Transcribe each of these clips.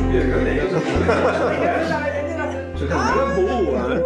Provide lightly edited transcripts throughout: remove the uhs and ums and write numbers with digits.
spiega lei. C'è una buona.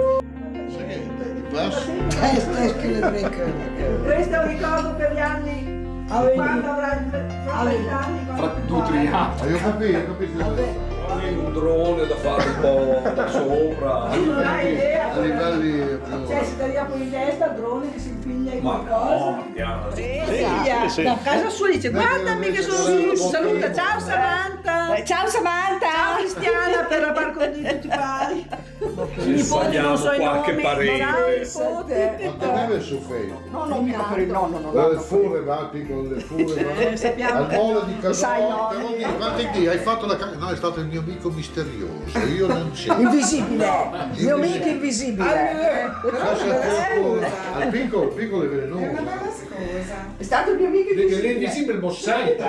Questo è un ricordo per gli anni. Quando avrà 30 anni. Fra 2-3 anni. Io capito. Un drone da fare un po' da sopra. Non hai idea. A livelli Cioè, si taglia poi in testa, drone che si impiglia in Ma qualcosa. no, Diana. Da casa sua dice guardami che sono saluta, ciao Samantha, Ciao Samantha! ciao Cristiana per la par con tutti pari. Ci sbagliamo qualche parente. ma deve su Facebook. No, non mica per il nonno, non Le fure, va, piccolo, le fure, va. sappiamo. Al molo di Sai, no. Casone, devo dire, quanti dì hai fatto la No, è stato il mio amico misterioso, io non c'ero. Invisibile! Mio amico invisibile! Al piccolo è velenoso. È stato il mio amico L'invisibile Mossaita.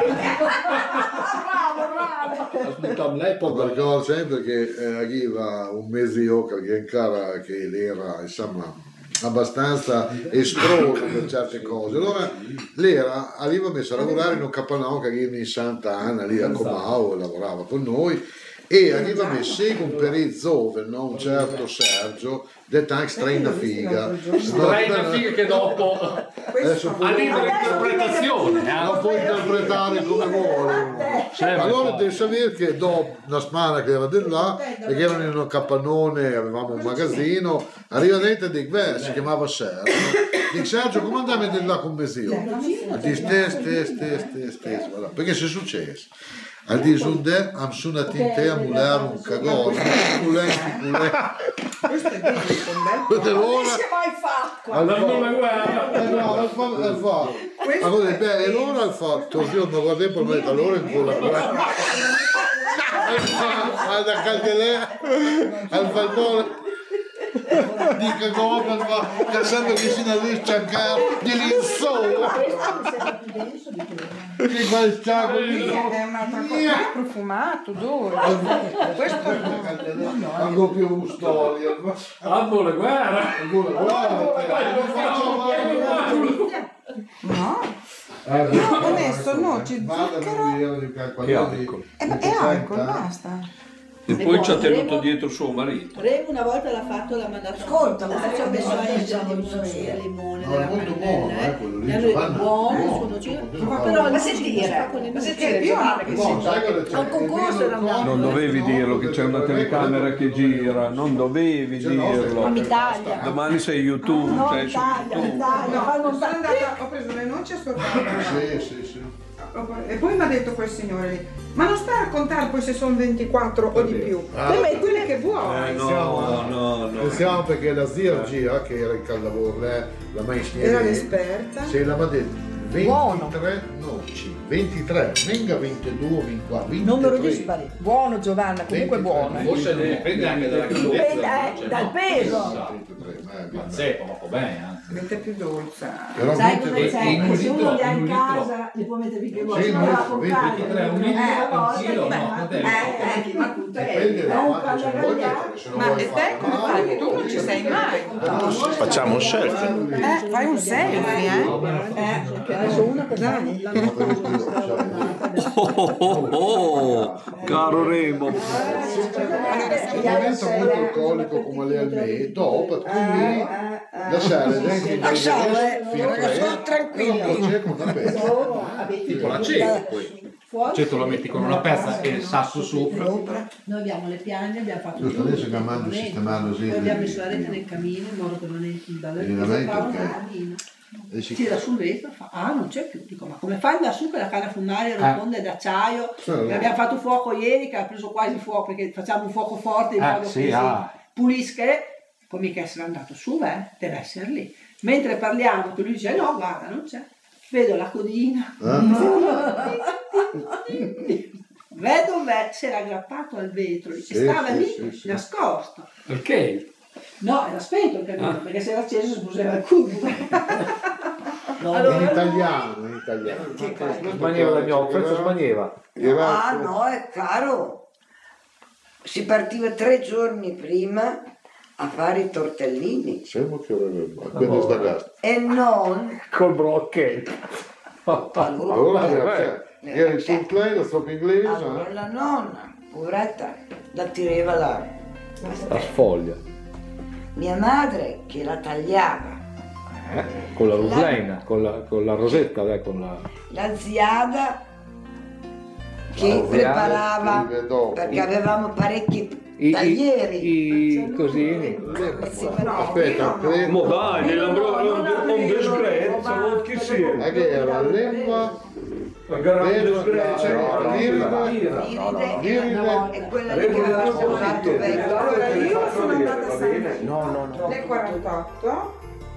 Ascoltiamo l'epoca. Ricordo sempre che arriva un mese io che ancora che era insomma abbastanza estroso per certe cose. Allora l'era arriva messo a lavorare in un capannao che arriva in Santa Anna lì a Comao, lavorava con noi e arriva me segue un perezzo, no? Un certo Sergio detto anche straina figa Che dopo adesso a libera interpretazione. lo puoi interpretare come vuole. Allora devi sapere che dopo una settimana che era di là, perché erano in un capannone, avevamo un magazzino, arriva dentro e dico, beh, si chiamava Sergio. Dico, Sergio, come andiamo di là con Mesio? Dice, stes, voilà. Perché si è successo? Al di giunde am sunat in te a mulare un cagone, Questo è bello, allora si è mai fatto. al fatto. Allora, beh, e loro hanno fatto, io non guardavo per me, allora in quella guarda Caldelea, al falmone, di cagone, che sempre vicino a lui c'ancare, di l'insolo. Che quel ciago lì. È un'altra cosa, profumato, dolce. Questo Anche più storia. Allora, guarda. no. Io ho messo noci, zucchero e alcol, basta. E poi ci ha tenuto dietro suo marito. Remo una volta l'ha fatto, l'ha mandato Ascolta, ci ha messo a limone della cannella, e allora è buono, però Ma sentire, io A un concorso era andato. Non dovevi dirlo che c'è una telecamera che gira, non dovevi dirlo. In Italia. Domani sei YouTube, No, sei su YouTube. ho preso le noci a sua casa. Sì. E poi mi ha detto quel signore lì, ma non sta a contare poi se sono 24 o di più. Poi metti quelle che vuoi. No. Pensiamo perché la zia Gia, che era in Callavor, la maestra Era l'esperta. se la mi ha detto 23 noci, 23, venga 22, 24, 23. Numero dispari. Buono Giovanna, comunque 23. buono. Forse dipende anche dalla Dipende dal peso. 23, Ma zeppo, ma bene, Mette più dolce. Però sai cosa 23, c'è? in un Se uno litro, li ha in in un litro. casa li può mettere finché vuole, Sì, se no va a no, comprare. 23, un litro, un chilo, no, quant'è? dipende da quanto ce ne vuoi mettere, se non Ma vuoi e te fare come male, fai? Tu non ci sei mai. Facciamo un selfie. Fai un selfie, Adesso una per dai. Caro Remo. se diventa molto alcolico come le almee, dopo quindi lasciare dentro il sono tranquillo. Tipo l'aceto poi. L'aceto lo metti con una pezza e il sasso sopra. Noi abbiamo le piagne, abbiamo fatto Giusto, adesso che mando sistemando così. poi abbiamo messo la rete nel camino in modo che non entri dalle ok. tira sul vetro e fa non c'è più, dico ma come fai da su che la canna a fumare rotonda è d'acciaio, abbiamo fatto fuoco ieri che ha preso quasi fuoco perché facciamo un fuoco forte in modo che si pulisca, poi mica essere andato su, deve essere lì, mentre parliamo che lui dice no guarda non c'è, vedo la codina vedo si era aggrappato al vetro, stava lì nascosto. Perché? No, era spento il camino, perché se era acceso si puseva il cubo. In italiano. Sbaglieva la gnocca, sbaglieva. No, è caro. Si partiva 3 giorni prima a fare i tortellini. Sembra che appena staccato. E non... Col brocchetto. Allora, era sul play, la sopra inglese. Allora la nonna poveretta, la tirava la sfoglia. Mia madre che la tagliava. Con la ruslaina, con la rosetta, la ziada che preparava, perché avevamo parecchi taglieri. Così. Aspetta, Ma dai, non disgrezza, non chi sia. è che era lingua, Iride e quella lì che aveva sposato vecchio. Allora io sono andata a San No. nel 48.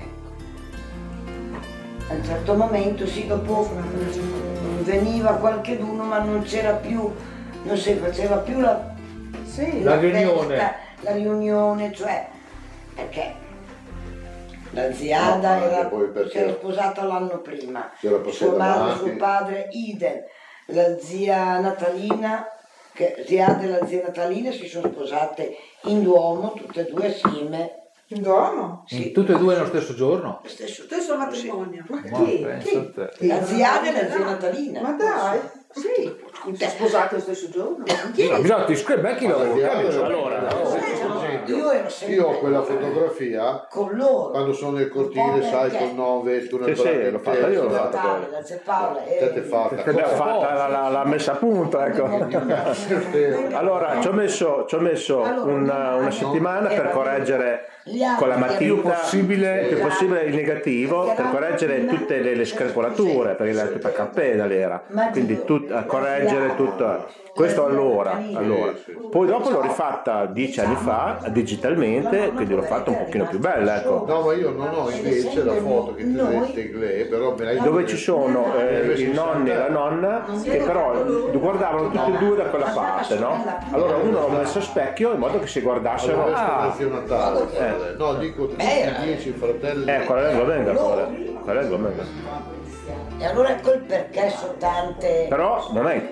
A un certo momento sì, dopo veniva qualcheduno, ma non c'era più, non si faceva più la riunione. festa, la riunione, cioè perché la ziada si era sposata l'anno prima, sua madre, suo padre, idem, la zia Natalina, ziada e la zia Natalina si sono sposate in Duomo, tutte e due assieme. In Duomo? Sì. Tutte e due nello stesso giorno? Stesso matrimonio. Chi? La ziada e la zia Natalina. Ma dai? Sì. Si è sposato lo stesso giorno? Bisogna ti scrivere chi allora, io ho quella fotografia con loro quando sono nel cortile, sai, con 9 tu nel l'ho fatta io, l'ho fatta. la zia Paola te fatta L'ha fatta, l'ha messa a punto, ecco. Allora ci ho messo una settimana per correggere con la matita il più possibile il negativo, per correggere tutte le screpolature, perché a cappella era, quindi a correggere tutto questo allora. Poi dopo l'ho rifatta 10 anni fa digitalmente, quindi l'ho fatta un pochino più bella, ecco. No, ma io non ho invece la foto che ti vedete, però me l'hai dove ci sono i nonni e la nonna che però guardavano tutti e due da quella parte, no? Allora uno l'ho messo a specchio in modo che si guardassero. No, dico tutti i 10 fratelli. Quella è la domenica. E allora ecco il perché sono tante. Però non è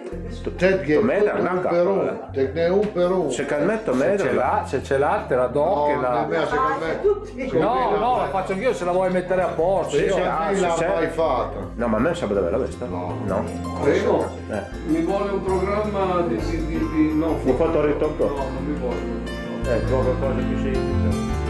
Te ne un per uno. Secondo me se ce l'ha te la do che la... No, la faccio anch'io se la vuoi mettere a posto. L'hai fatta. No, ma a me sarebbe bella questa. No. Prego. Mi vuole un programma di no, un fotoritocco. No, non mi voglio. Trovo cose più semplici.